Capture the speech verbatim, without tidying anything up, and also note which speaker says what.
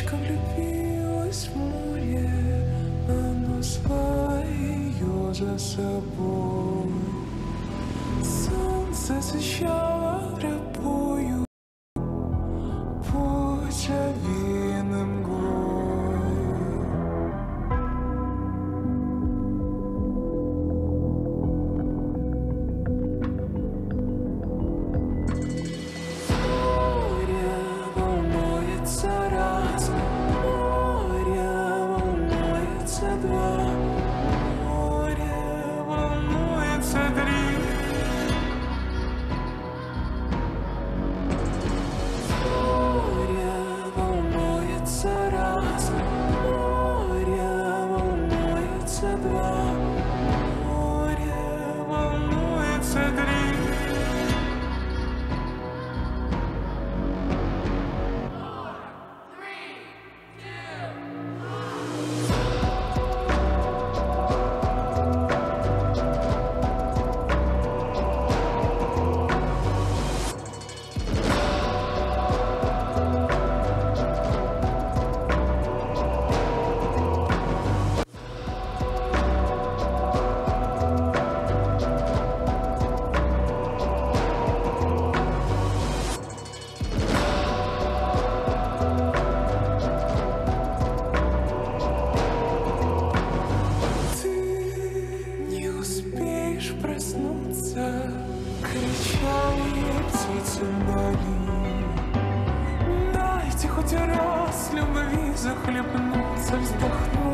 Speaker 1: Речка влюбилась в море, унесла ее за собой. Солнце освещало тропою путь овеянным мглой. Море волнуется раз, море волнуется два, море волнуется три. Море волнуется раз, море волнуется два, море волнуется три. Не успеешь проснуться, кричали птицы вдали. Дайте хоть раз любви захлебнуться, вздохнуть.